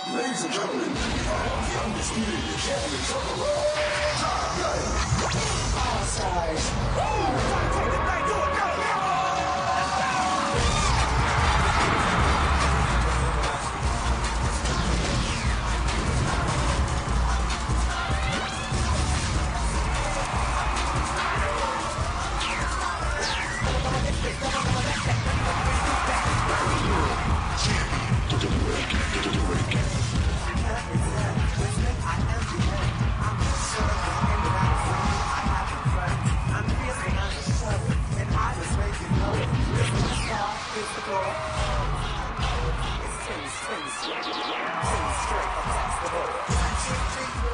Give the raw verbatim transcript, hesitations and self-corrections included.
Ladies and gentlemen, we are the undisputed champions of the world. All stars. Take the thing, do it, go, go! It's ten, ten, ten straight across the board.